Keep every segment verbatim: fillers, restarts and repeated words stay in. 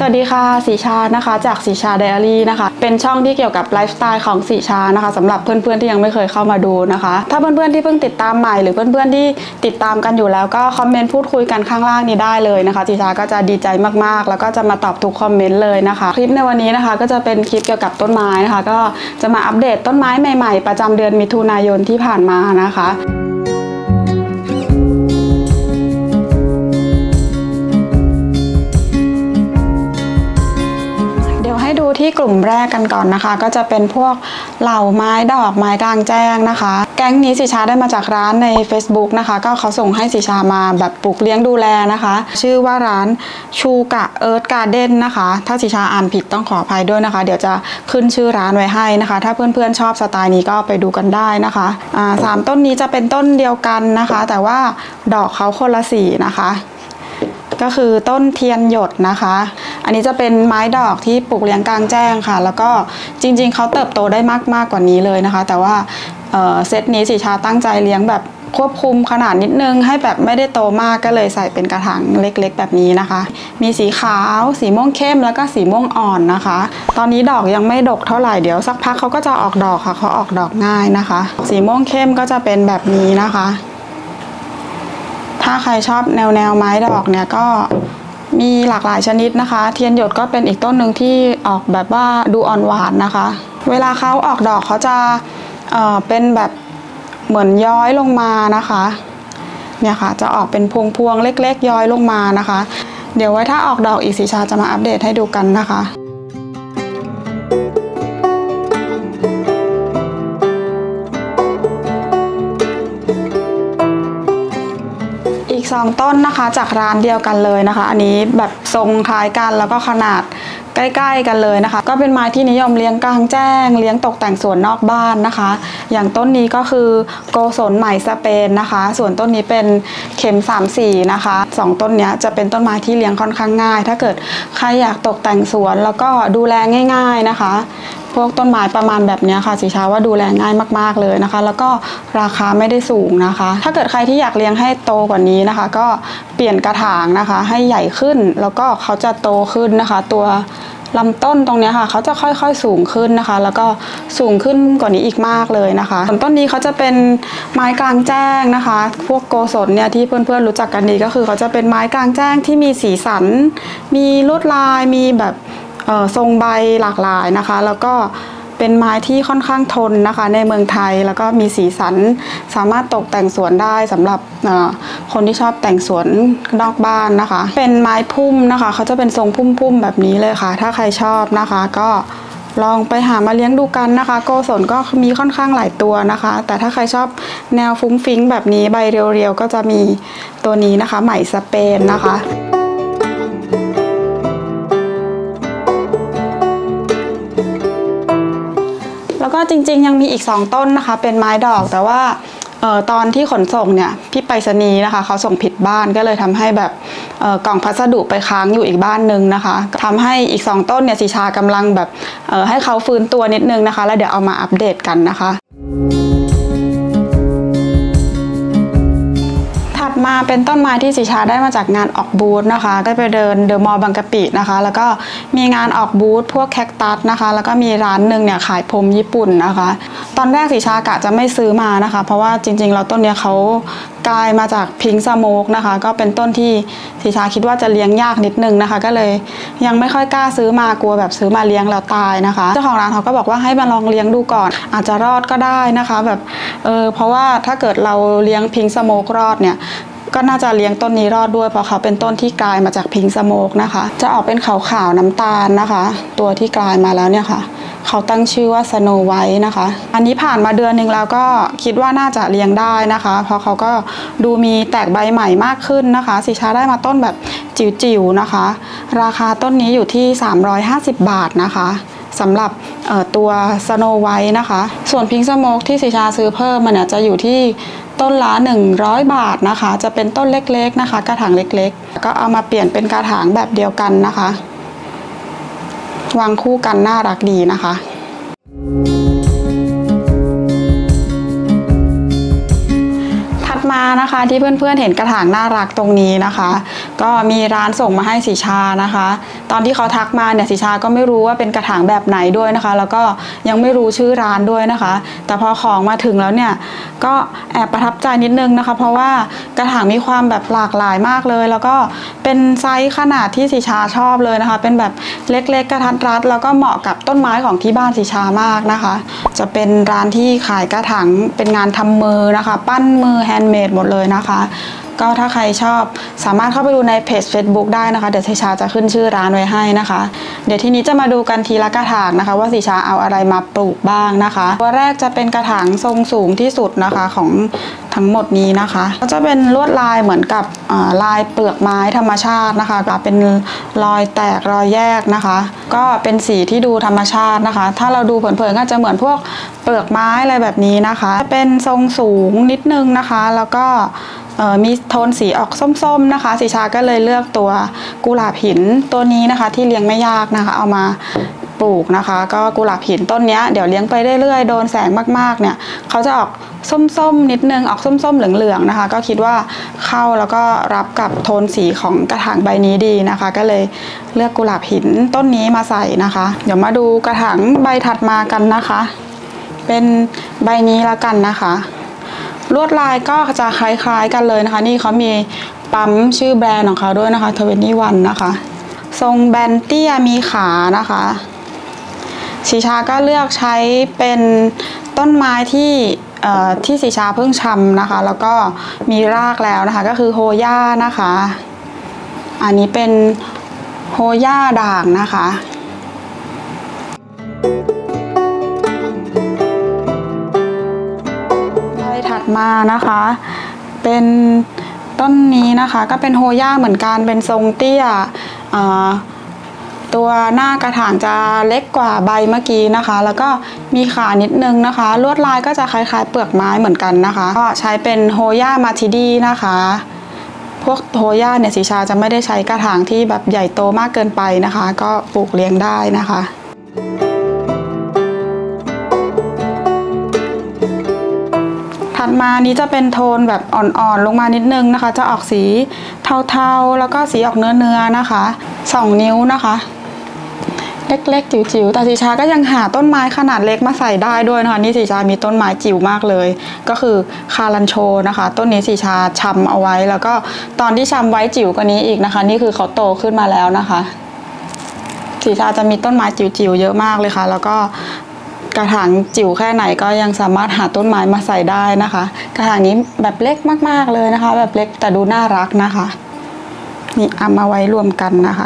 วัสดีค่ะสีชานะคะจากสีชาไดอารี่นะคะเป็นช่องที่เกี่ยวกับไลฟ์สไตล์ของสีชานะคะสำหรับเพื่อนๆที่ยังไม่เคยเข้ามาดูนะคะถ้าเพื่อนๆที่เพิ่งติดตามใหม่หรือเพื่อนๆที่ติดตามกันอยู่แล้วก็คอมเมนต์พูดคุยกันข้างล่างนี้ได้เลยนะคะสีชาก็จะดีใจมากๆแล้วก็จะมาตอบทุกคอมเมนต์เลยนะคะคลิปในวันนี้นะคะก็จะเป็นคลิปเกี่ยวกับต้นไม้นะคะก็จะมาอัปเดตต้นไม้ใหม่ๆประจำเดือนมิถุนายนที่ผ่านมานะคะให้ดูที่กลุ่มแรกกันก่อนนะคะก็จะเป็นพวกเหล่าไม้ดอกไม้กลางแจ้งนะคะแก๊งนี้สีชาได้มาจากร้านใน Facebook นะคะก็เขาส่งให้สีชามาแบบปลูกเลี้ยงดูแลนะคะชื่อว่าร้านชูกะเอิร์ธการ์เด้นนะคะถ้าสีชาอ่านผิดต้องขออภัยด้วยนะคะเดี๋ยวจะขึ้นชื่อร้านไว้ให้นะคะถ้าเพื่อนๆชอบสไตล์นี้ก็ไปดูกันได้นะคะอ่าสามต้นนี้จะเป็นต้นเดียวกันนะคะแต่ว่าดอกเขาคนละสีนะคะก็คือต้นเทียนหยดนะคะอันนี้จะเป็นไม้ดอกที่ปลูกเลี้ยงกลางแจ้งค่ะแล้วก็จริงๆเขาเติบโตได้มากมากกว่านี้เลยนะคะแต่ว่าเอ่อเซตนี้สีชาตั้งใจเลี้ยงแบบควบคุมขนาดนิดนึงให้แบบไม่ได้โตมากก็เลยใส่เป็นกระถางเล็กๆแบบนี้นะคะมีสีขาวสีม่วงเข้มแล้วก็สีม่วงอ่อนนะคะตอนนี้ดอกยังไม่ดกเท่าไหร่เดี๋ยวสักพักเขาก็จะออกดอกค่ะเขาออกดอกง่ายนะคะสีม่วงเข้มก็จะเป็นแบบนี้นะคะถ้าใครชอบแนวแนวไม้ดอกเนี่ยก็มีหลากหลายชนิดนะคะเทียนหยดก็เป็นอีกต้นหนึ่งที่ออกแบบว่าดูอ่อนหวานนะคะเวลาเขาออกดอกเขาจะเอ่อเป็นแบบเหมือนย้อยลงมานะคะเนี่ยค่ะจะออกเป็นพวงๆเล็กๆย้อยลงมานะคะเดี๋ยวไว้ถ้าออกดอกอีกสีชาจะมาอัปเดตให้ดูกันนะคะสองต้นนะคะจากร้านเดียวกันเลยนะคะอันนี้แบบทรงคล้ายกันแล้วก็ขนาดใกล้ๆกันเลยนะคะก็เป็นไม้ที่นิยมเลี้ยงกลางแจ้งเลี้ยงตกแต่งสวนนอกบ้านนะคะอย่างต้นนี้ก็คือโกศลไหมสเปนนะคะส่วนต้นนี้เป็นเข็มสามสี่นะคะสองต้นนี้จะเป็นต้นไม้ที่เลี้ยงค่อนข้างง่ายถ้าเกิดใครอยากตกแต่งสวนแล้วก็ดูแลง่ายๆนะคะพวกต้นไม้ประมาณแบบนี้ค่ะสีชาว่าดูแลง่ายมากๆเลยนะคะแล้วก็ราคาไม่ได้สูงนะคะถ้าเกิดใครที่อยากเลี้ยงให้โตกว่านี้นะคะก็เปลี่ยนกระถางนะคะให้ใหญ่ขึ้นแล้วก็เขาจะโตขึ้นนะคะตัวลำต้นตรงนี้ค่ะเขาจะค่อยๆสูงขึ้นนะคะแล้วก็สูงขึ้นกว่านี้อีกมากเลยนะคะส่วนต้นนี้เขาจะเป็นไม้กลางแจ้งนะคะพวกโกศลเนี่ยที่เพื่อนๆรู้จักกันดีก็คือเขาจะเป็นไม้กลางแจ้งที่มีสีสันมีลวดลายมีแบบทรงใบหลากหลายนะคะแล้วก็เป็นไม้ที่ค่อนข้างทนนะคะในเมืองไทยแล้วก็มีสีสันสามารถตกแต่งสวนได้สำหรับคนที่ชอบแต่งสวนนอกบ้านนะคะเป็นไม้พุ่มนะคะเขาจะเป็นทรงพุ่มๆแบบนี้เลยค่ะถ้าใครชอบนะคะก็ลองไปหามาเลี้ยงดูกันนะคะโกศลก็มีค่อนข้างหลายตัวนะคะแต่ถ้าใครชอบแนวฟุ้งฟิ้งแบบนี้ใบเรียวๆก็จะมีตัวนี้นะคะไหมสเปนนะคะแล้วก็จริงๆยังมีอีกสองต้นนะคะเป็นไม้ดอกแต่ว่าเอ่อตอนที่ขนส่งเนี่ยพี่ไปรษณีย์นะคะเขาส่งผิดบ้านก็เลยทำให้แบบเอ่อกล่องพัสดุไปค้างอยู่อีกบ้านนึงนะคะทำให้อีกสองต้นเนี่ยสีชากำลังแบบเอ่อให้เขาฟื้นตัวนิดนึงนะคะแล้วเดี๋ยวเอามาอัปเดตกันนะคะมาเป็นต้นไม้ที่สีชาได้มาจากงานออกบูธนะคะก็ไปเดินเดอะมอลล์บางกะปินะคะแล้วก็มีงานออกบูธพวกแคคตัสนะคะแล้วก็มีร้านหนึ่งเนี่ยขายพรมญี่ปุ่นนะคะตอนแรกสีชากะจะไม่ซื้อมานะคะเพราะว่าจริงๆแล้วต้นเนี้ยเขากลายมาจากพิงค์สโมกนะคะก็เป็นต้นที่สีชาคิดว่าจะเลี้ยงยากนิดนึงนะคะก็เลยยังไม่ค่อยกล้าซื้อมากลัวแบบซื้อมาเลี้ยงแล้วตายนะคะเจ้าของร้านเขาก็บอกว่าให้มาลองเลี้ยงดูก่อนอาจจะรอดก็ได้นะคะแบบเออเพราะว่าถ้าเกิดเราเลี้ยงพิงค์สโมกรอดเนี่ยก็น่าจะเลี้ยงต้นนี้รอดด้วยเพราะเขาเป็นต้นที่กลายมาจากพิงค์สโมกนะคะจะออกเป็นขาวๆน้ำตาลนะคะตัวที่กลายมาแล้วเนี่ยค่ะเขาตั้งชื่อว่าสโนไวท์นะคะอันนี้ผ่านมาเดือนหนึ่งแล้วก็คิดว่าน่าจะเลี้ยงได้นะคะเพราะเขาก็ดูมีแตกใบใหม่มากขึ้นนะคะสีชาได้มาต้นแบบจิ๋วๆนะคะราคาต้นนี้อยู่ที่สามร้อยห้าสิบบาทนะคะสำหรับตัวสโนไวท์นะคะส่วนพิงค์สโมกที่สีชาซื้อเพิ่มมันเนี่ยจะอยู่ที่ต้นละหนึ่งร้อยบาทนะคะจะเป็นต้นเล็กๆนะคะกระถางเล็กๆก็เอามาเปลี่ยนเป็นกระถางแบบเดียวกันนะคะวางคู่กันน่ารักดีนะคะ มานะคะที่เพื่อนๆเห็นกระถางน่ารักตรงนี้นะคะก็มีร้านส่งมาให้สีชานะคะตอนที่เขาทักมาเนี่ยสีชาก็ไม่รู้ว่าเป็นกระถางแบบไหนด้วยนะคะแล้วก็ยังไม่รู้ชื่อร้านด้วยนะคะแต่พอของมาถึงแล้วเนี่ยก็แอบประทับใจนิดนึงนะคะเพราะว่ากระถางมีความแบบหลากหลายมากเลยแล้วก็เป็นไซส์ขนาดที่สีชาชอบเลยนะคะเป็นแบบเล็กๆกระทัดรัดแล้วก็เหมาะกับต้นไม้ของที่บ้านสีชามากนะคะจะเป็นร้านที่ขายกระถางเป็นงานทำมือนะคะปั้นมือแฮนด์เมดหมดเลยนะคะก็ถ้าใครชอบสามารถเข้าไปดูในเพจ Facebook ได้นะคะเดี๋ยวสีชาจะขึ้นชื่อร้านไว้ให้นะคะเดี๋ยวทีนี้จะมาดูกันทีละกระถางนะคะว่าสีชาเอาอะไรมาปลูกบ้างนะคะตัวแรกจะเป็นกระถางทรงสูงที่สุดนะคะของทั้งหมดนี้นะคะก็จะเป็นลวดลายเหมือนกับลายเปลือกไม้ธรรมชาตินะคะก็เป็นรอยแตกรอยแยกนะคะก็เป็นสีที่ดูธรรมชาตินะคะถ้าเราดูเผินๆก็จะเหมือนพวกเปลือกไม้อะไรแบบนี้นะคะเป็นทรงสูงนิดนึงนะคะแล้วก็มีโทนสีออกส้มๆนะคะสีชาก็เลยเลือกตัวกุหลาบหินตัวนี้นะคะที่เลี้ยงไม่ยากนะคะเอามาปลูกนะคะก็กุหลาบหินต้นนี้เดี๋ยวเลี้ยงไปเรื่อยๆโดนแสงมากๆเนี่ยเขาจะออกส้มๆนิดนึงออกส้มๆเหลืองๆนะคะก็คิดว่าเข้าแล้วก็รับกับโทนสีของกระถางใบนี้ดีนะคะก็เลยเลือกกุหลาบหินต้นนี้มาใส่นะคะเดี๋ยวมาดูกระถางใบถัดมากันนะคะเป็นใบนี้ละกันนะคะลวดลายก็จะคล้ายๆกันเลยนะคะนี่เขามีปั๊มชื่อแบรนด์ของเขาด้วยนะคะทเวนตี้วันนะคะทรงแบนเตี้ยมีขานะคะสีชาก็เลือกใช้เป็นต้นไม้ที่ที่สีชาเพิ่งชำนะคะแล้วก็มีรากแล้วนะคะก็คือโฮย่านะคะอันนี้เป็นโฮย่าด่างนะคะถัดมานะคะเป็นต้นนี้นะคะก็เป็นโฮย่าเหมือนกันเป็นทรงเตี้ยตัวหน้ากระถางจะเล็กกว่าใบเมื่อกี้นะคะแล้วก็มีขานิดนึงนะคะลวดลายก็จะคล้ายๆเปลือกไม้เหมือนกันนะคะก็ใช้เป็นโฮย่ามาทิดีนะคะพวกโฮย่าเนี่ยสีชาจะไม่ได้ใช้กระถางที่แบบใหญ่โตมากเกินไปนะคะก็ปลูกเลี้ยงได้นะคะถัดมานี้จะเป็นโทนแบบอ่อนๆลงมานิดนึงนะคะจะออกสีเทาๆแล้วก็สีออกเนื้อๆนะคะสองนิ้วนะคะเล็กๆจิ๋วๆแต่สีชาก็ยังหาต้นไม้ขนาดเล็กมาใส่ได้ด้วยนะคะนี่สีชามีต้นไม้จิ๋วมากเลยก็คือคารันโชนะคะต้นนี้สีชาชำเอาไว้แล้วก็ตอนที่ชำไว้จิ๋วกว่านี้อีกนะคะนี่คือเขาโตขึ้นมาแล้วนะคะสีชาจะมีต้นไม้จิ๋วๆเยอะมากเลยค่ะแล้วก็กระถางจิ๋วแค่ไหนก็ยังสามารถหาต้นไม้มาใส่ได้นะคะกระถางนี้แบบเล็กมากๆเลยนะคะแบบเล็กแต่ดูน่ารักนะคะนี่เอามาไว้รวมกันนะคะ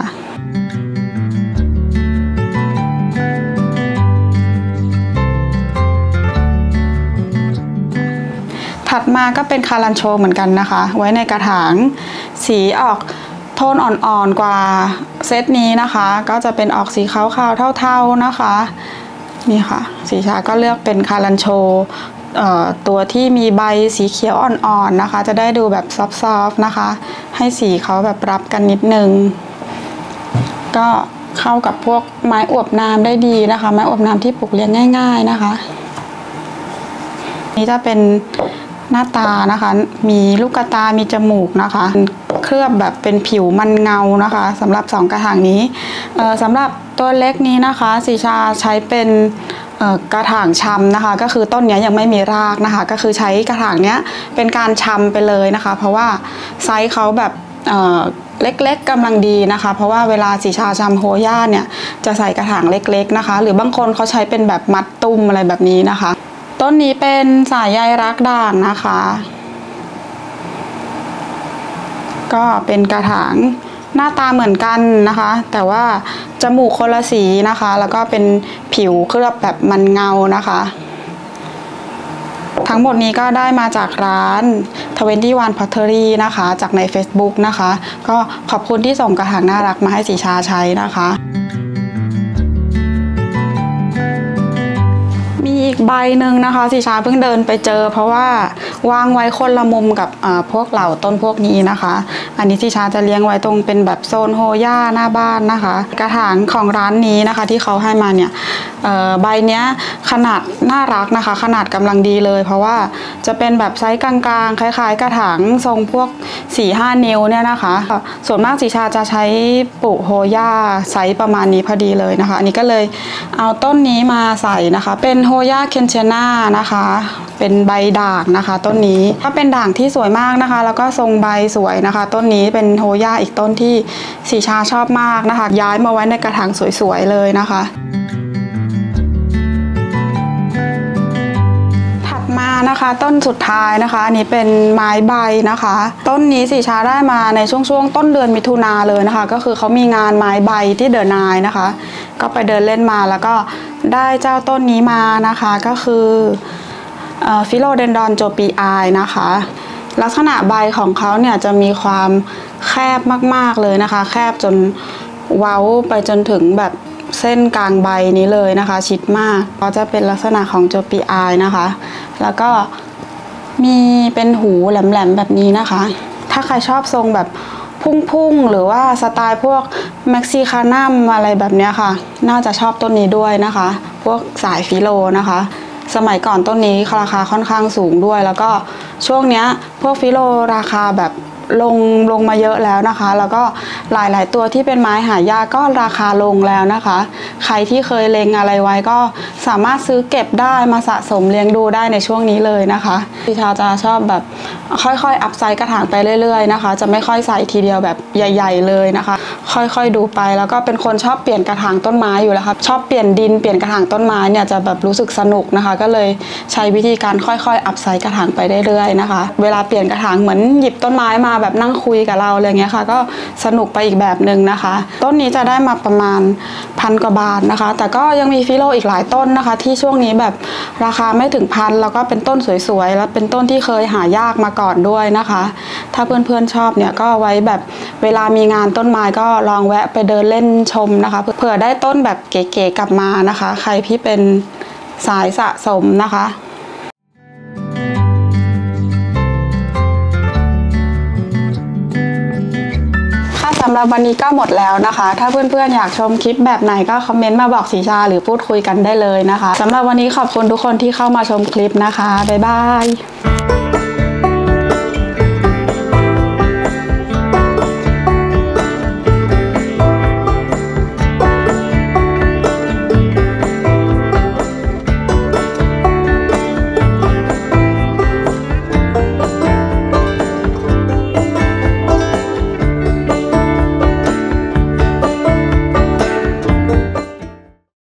ถัดมาก็เป็นคารันโชเหมือนกันนะคะไว้ในกระถางสีออกโทนอ่อนๆกว่าเซตนี้นะคะก็จะเป็นออกสีขาวๆเทาๆนะคะนี่ค่ะสีชาก็เลือกเป็นคารันโชตัวที่มีใบสีเขียวอ่อนๆนะคะจะได้ดูแบบซอฟๆนะคะให้สีเขาแบบรับกันนิดนึงก็เข้ากับพวกไม้อวบน้ำได้ดีนะคะไม้อวบน้ำที่ปลูกเลี้ยงง่ายๆนะคะนี่จะเป็นหน้าตานะคะมีลูกกระตามีจมูกนะคะเคลือบแบบเป็นผิวมันเงานะคะสำหรับสองกระถางนี้สำหรับตัวเล็กนี้นะคะสีชาใช้เป็นกระถางชำนะคะก็คือต้นนี้ยังไม่มีรากนะคะก็คือใช้กระถางเนี้ยเป็นการชำไปเลยนะคะเพราะว่าไซส์เขาแบบเล็กๆกำลังดีนะคะเพราะว่าเวลาสีชาชำโฮย่าเนี่ยจะใส่กระถางเล็กๆนะคะหรือบางคนเขาใช้เป็นแบบมัดตุ้มอะไรแบบนี้นะคะต้นนี้เป็นสายใยรักด่างนะคะก็เป็นกระถางหน้าตาเหมือนกันนะคะแต่ว่าจมูกคนละสีนะคะแล้วก็เป็นผิวเคลือบแบบมันเงานะคะทั้งหมดนี้ก็ได้มาจากร้านทเวนตี้วันพอตเทอรี่นะคะจากใน Facebook นะคะก็ขอบคุณที่ส่งกระถางน่ารักมาให้สีชาใช้นะคะมีอีกใบหนึ่งนะคะสีชาเพิ่งเดินไปเจอเพราะว่าวางไว้คนละมุมกับพวกเหล่าต้นพวกนี้นะคะอันนี้สีชาจะเลี้ยงไว้ตรงเป็นแบบโซนโฮย่าหน้าบ้านนะคะ กระถางของร้านนี้นะคะที่เขาให้มาเนี่ยใบเนี้ยขนาดน่ารักนะคะขนาดกำลังดีเลยเพราะว่าจะเป็นแบบไซส์กลางๆคล้ายๆกระถางทรงพวก สี่ห้า นิ้วเนี่ยนะคะส่วนมากสีชาจะใช้ปลูกโฮย่าไซส์ประมาณนี้พอดีเลยนะคะอันนี้ก็เลยเอาต้นนี้มาใส่นะคะเป็นโฮย่าเคนเชน่านะคะเป็นใบด่างนะคะต้นนี้ก็เป็นด่างที่สวยมากนะคะแล้วก็ทรงใบสวยนะคะต้นนี้เป็นโฮย่าอีกต้นที่สีชาชอบมากนะคะย้ายมาไว้ในกระถางสวยๆเลยนะคะมานะคะต้นสุดท้ายนะคะอันนี้เป็นไม้ใบนะคะต้นนี้สีชาได้มาในช่วงช่วงต้นเดือนมิถุนาเลยนะคะก็คือเขามีงานไม้ใบที่เดอะนายนะคะก็ไปเดินเล่นมาแล้วก็ได้เจ้าต้นนี้มานะคะก็คือฟิโลเดนดอนโจปีไอนะคะลักษณะใบของเขาเนี่ยจะมีความแคบมากๆเลยนะคะแคบจนเว้าไปจนถึงแบบเส้นกลางใบนี้เลยนะคะชิดมากก็จะเป็นลักษณะของโจปีไอนะคะแล้วก็มีเป็นหูแหลมๆแบบนี้นะคะถ้าใครชอบทรงแบบพุ่งๆหรือว่าสไตล์พวกแม็กซิคานัมอะไรแบบนี้ค่ะน่าจะชอบต้นนี้ด้วยนะคะพวกสายฟิโลนะคะสมัยก่อนต้นนี้ราคาค่อนข้างสูงด้วยแล้วก็ช่วงเนี้ยพวกฟิโลราคาแบบลงลงมาเยอะแล้วนะคะแล้วก็หลายๆตัวที่เป็นไม้หายากก็ราคาลงแล้วนะคะใครที่เคยเล็งอะไรไว้ก็สามารถซื้อเก็บได้มาสะสมเลี้ยงดูได้ในช่วงนี้เลยนะคะพี่ชาจะชอบแบบค่อยๆอัพไซด์กระถางไปเรื่อยๆนะคะจะไม่ค่อยใส่ทีเดียวแบบใหญ่ๆเลยนะคะค่อยๆดูไปแล้วก็เป็นคนชอบเปลี่ยนกระถางต้นไม้อยู่แล้วครับชอบเปลี่ยนดินเปลี่ยนกระถางต้นไม้เนี่ยจะแบบรู้สึกสนุกนะคะก็เลยใช้วิธีการค่อยๆอัพไซด์กระถางไปเรื่อยๆนะคะเวลาเปลี่ยนกระถางเหมือนหยิบต้นไม้มาแบบนั่งคุยกับเราอะไรเงี้ยค่ะก็สนุกไปอีกแบบหนึ่งนะคะต้นนี้จะได้มาประมาณพันกว่าบาทนะคะแต่ก็ยังมีฟิโลอีกหลายต้นนะคะที่ช่วงนี้แบบราคาไม่ถึงพันแล้วก็เป็นต้นสวยๆแล้วเป็นต้นที่เคยหายากมาก่อนด้วยนะคะถ้าเพื่อนๆชอบเนี่ยก็ไว้แบบเวลามีงานต้นไม้ก็ลองแวะไปเดินเล่นชมนะคะเผื่อได้ต้นแบบเก๋ๆกลับมานะคะใครที่เป็นสายสะสมนะคะสำหรับวันนี้ก็หมดแล้วนะคะถ้าเพื่อนๆอยากชมคลิปแบบไหนก็คอมเมนต์มาบอกสีชาหรือพูดคุยกันได้เลยนะคะสำหรับวันนี้ขอบคุณทุกคนที่เข้ามาชมคลิปนะคะบ๊ายบาย